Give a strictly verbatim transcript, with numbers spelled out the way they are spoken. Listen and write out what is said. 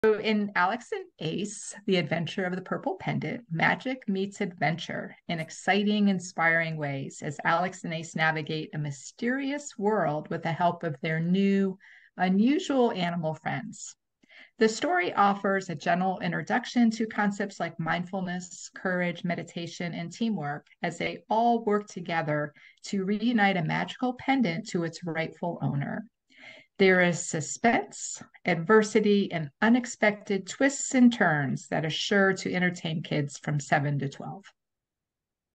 So in Alex and Ace, The Adventure of the Purple Pendant, magic meets adventure in exciting, inspiring ways as Alex and Ace navigate a mysterious world with the help of their new, unusual animal friends. The story offers a general introduction to concepts like mindfulness, courage, meditation, and teamwork as they all work together to reunite a magical pendant to its rightful owner. There is suspense, adversity, and unexpected twists and turns that are sure to entertain kids from seven to twelve.